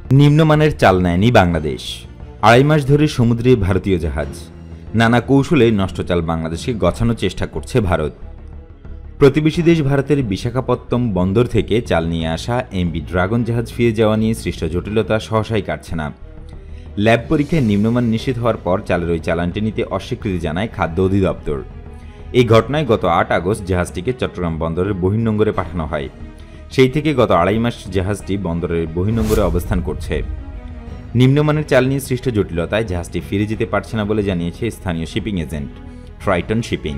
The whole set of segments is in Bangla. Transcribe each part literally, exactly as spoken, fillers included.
নিম্নমানের চাল নেয়নি বাংলাদেশ। আড়াই মাস ধরে সমুদ্রে ভারতীয় জাহাজ, নানা কৌশলে নষ্ট চাল বাংলাদেশকে গছানোর চেষ্টা করছে ভারত। প্রতিবেশী দেশ ভারতের বিশাখাপত্তনম বন্দর থেকে চাল নিয়ে আসা এমভি ড্রাগন জাহাজ ফিরে যাওয়া নিয়ে সৃষ্ট জটিলতা সহসাই কাটছে না। ল্যাব পরীক্ষায় নিম্নমান নিশ্চিত হওয়ার পর চালের ওই চালানটি নিতে অস্বীকৃতি জানায় খাদ্য অধিদপ্তর। এই ঘটনায় গত আট আগস্ট জাহাজটিকে চট্টগ্রাম বন্দরের বহির্নোঙরে পাঠানো হয়। সেই থেকে গত আড়াই মাস জাহাজটি বন্দরের বহির্নোঙরে অবস্থান করছে। নিম্নমানের চাল নিয়ে সৃষ্ট জটিলতায় জাহাজটি ফিরে যেতে পারছে না বলে জানিয়েছে স্থানীয় শিপিং এজেন্ট ট্রাইটন শিপিং।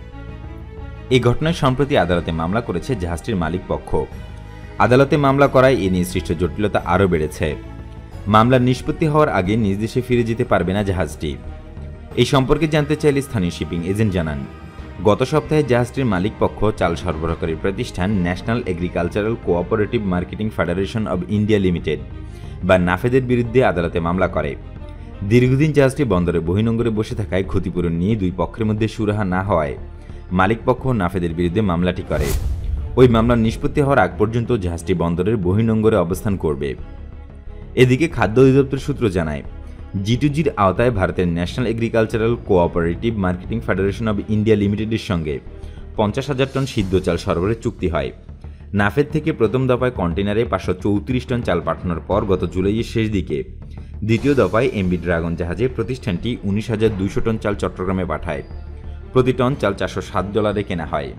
এই ঘটনায় সম্প্রতি আদালতে মামলা করেছে জাহাজটির মালিক পক্ষ। আদালতে মামলা করায় এ নিয়ে সৃষ্ট জটিলতা আরও বেড়েছে। মামলার নিষ্পত্তি হওয়ার আগে নিজ দেশে ফিরে যেতে পারবে না জাহাজটি। এই সম্পর্কে জানতে চাইলে স্থানীয় শিপিং এজেন্ট জানান, গত সপ্তাহে জাহাজটির মালিক পক্ষ চাল সরবরাহকারী প্রতিষ্ঠান National Agricultural Cooperative Marketing Federation of India Limited বা নাফেদের বিরুদ্ধে আদালতে মামলা করে। দীর্ঘদিন জাহাজটি বন্দরে বহির্নোঙরে বসে থাকায় ক্ষতিপূরণ নিয়ে দুই পক্ষের মধ্যে সুরাহা না হওয়ায় মালিক পক্ষ নাফেদের বিরুদ্ধে মামলাটি করে। ওই মামলার নিষ্পত্তি হওয়ার আগ পর্যন্ত জাহাজটি বন্দরের বহির্নোঙরে অবস্থান করবে। এদিকে খাদ্য অধিদপ্তর সূত্র জানায়, জি টু জির আওতায় ভারতের National Agricultural Cooperative Marketing Federation of India লিমিটেডের সঙ্গে পঞ্চাশ হাজার টন সিদ্ধ চাল সরবরাহের চুক্তি হয়। নাফেদ থেকে প্রথম দফায় কন্টেনারে পাঁচশো চৌত্রিশ টন চাল পাঠানোর পর গত জুলাইয়ের শেষ দিকে দ্বিতীয় দফায় এমভি ড্রাগন জাহাজে প্রতিষ্ঠানটি উনিশ হাজার দুইশো টন চাল চট্টগ্রামে পাঠায়। প্রতি টন চাল চারশো সাত ডলারে কেনা হয়।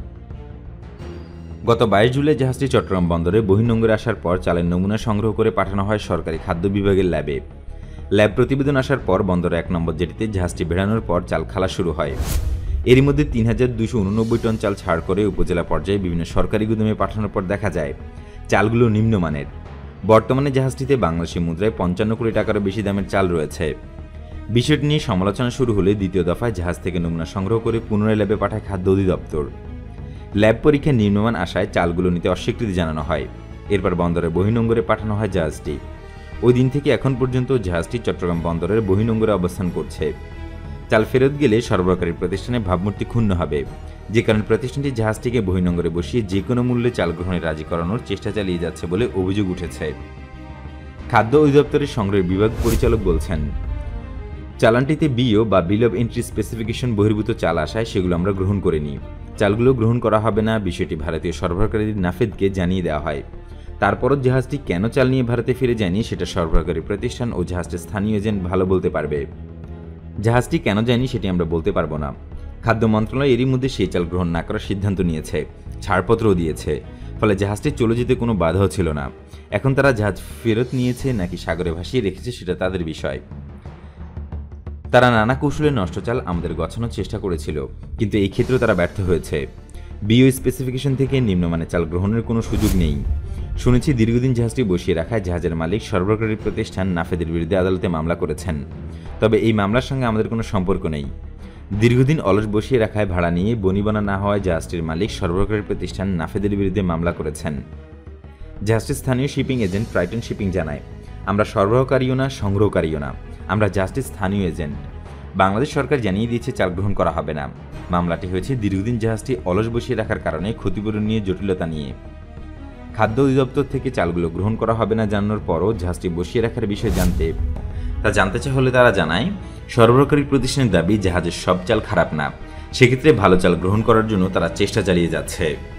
গত বাইশ জুলাই জাহাজটি চট্টগ্রাম বন্দরে বহির্নোঙরে আসার পর চালের নমুনা সংগ্রহ করে পাঠানো হয় সরকারি খাদ্য বিভাগের ল্যাবে। ল্যাব প্রতিবেদন আসার পর বন্দরে এক নম্বর জেটিতে জাহাজটি বেড়ানোর পর চাল খালা শুরু হয়। এরই মধ্যে তিন হাজার দুইশো উননব্বই টন চাল ছাড় করে উপজেলা পর্যায়ে বিভিন্ন সরকারি গুদামে পাঠানোর পর দেখা যায় চালগুলো নিম্নমানের। বর্তমানে জাহাজটিতে বাংলাদেশি মুদ্রায় পঞ্চান্ন কোটি টাকারও বেশি দামের চাল রয়েছে। বিষয়টি নিয়ে সমালোচনা শুরু হলে দ্বিতীয় দফায় জাহাজ থেকে নমুনা সংগ্রহ করে পুনরায় ল্যাবে পাঠায় খাদ্য অধিদপ্তর। ল্যাব পরীক্ষায় নিম্নমান আসায় চালগুলো নিতে অস্বীকৃতি জানানো হয়। এরপর বন্দরের বহির্নোঙরে পাঠানো হয় জাহাজটি। ওই দিন থেকে এখন পর্যন্ত জাহাজটি চট্টগ্রাম বন্দরের বহির্নোঙরে অবস্থান করছে। চাল ফেরত গেলে সরবরাহকারী প্রতিষ্ঠানে ভাবমূর্তি ক্ষুণ্ণ হবে, যে কারণে প্রতিষ্ঠানটি জাহাজটিকে বহির্নোঙরে বসিয়ে যে কোনো মূল্যে চাল গ্রহণে রাজি করানোর চেষ্টা চালিয়ে যাচ্ছে বলে অভিযোগ উঠেছে। খাদ্য অধিদপ্তরের সংগ্রহের বিভাগ পরিচালক বলছেন, চালানটিতে বিও বা বিল অব এন্ট্রি স্পেসিফিকেশন বহির্ভূত চাল আসায় সেগুলো আমরা গ্রহণ করিনি। চালগুলো গ্রহণ করা হবে না, বিষয়টি ভারতীয় সরবরাহকারী নাফেদকে জানিয়ে দেওয়া হয়। তারপরও জাহাজটি কেন চাল নিয়ে ভারতে ফিরে যায়নি সেটা সরবরাহকারী প্রতিষ্ঠান ও জাহাজটির স্থানীয় এজেন্ট ভালো বলতে পারবে। জাহাজটি কেন যায়নি সেটি আমরা বলতে পারবো না। খাদ্য মন্ত্রণালয় এরই মধ্যে সেই চাল গ্রহণ না করার সিদ্ধান্ত নিয়েছে, ছাড়পত্রও দিয়েছে। ফলে জাহাজটি চলে যেতে কোনো বাধাও ছিল না। এখন তারা জাহাজ ফেরত নিয়েছে নাকি সাগরে ভাসিয়ে রেখেছে সেটা তাদের বিষয়। তারা নানা কৌশলে নষ্ট চাল আমাদের গছানোর চেষ্টা করেছিল, কিন্তু এই ক্ষেত্রেও তারা ব্যর্থ হয়েছে। বিও স্পেসিফিকেশন থেকে নিম্নমানের চাল গ্রহণের কোনো সুযোগ নেই। শুনেছি দীর্ঘদিন জাহাজটি বসিয়ে রাখায় জাহাজের মালিক সরবরাহকারী প্রতিষ্ঠান নাফেদের বিরুদ্ধে আদালতে মামলা করেছেন। তবে এই মামলার সঙ্গে আমাদের কোনো সম্পর্ক নেই। দীর্ঘদিন অলস বসিয়ে রাখায় ভাড়া নিয়ে বনিবনা না হওয়ায় জাহাজটির মালিক সরবরাহকারী প্রতিষ্ঠান নাফেদের বিরুদ্ধে মামলা করেছেন। জাহাজটির স্থানীয় শিপিং এজেন্ট ট্রাইটন শিপিং জানায়, আমরা সরবরাহকারীও না, সংগ্রহকারীও না, আমরা জাহাজটির স্থানীয় এজেন্ট। বাংলাদেশ সরকার জানিয়ে দিয়েছে চাল গ্রহণ করা হবে না। মামলাটি হয়েছে দীর্ঘদিন জাহাজটি অলস বসিয়ে রাখার কারণে ক্ষতিপূরণ নিয়ে জটিলতা নিয়ে। খাদ্য অধিদপ্তর থেকে চালগুলো গ্রহণ করা হবে না জানানোর পরও জাহাজটি বসিয়ে রাখার বিষয়ে জানতে তা জানতে চা হলে তারা জানায়, সরবরাহকারী প্রতিষ্ঠানের দাবি জাহাজের সব চাল খারাপ না, সেক্ষেত্রে ভালো চাল গ্রহণ করার জন্য তারা চেষ্টা চালিয়ে যাচ্ছে।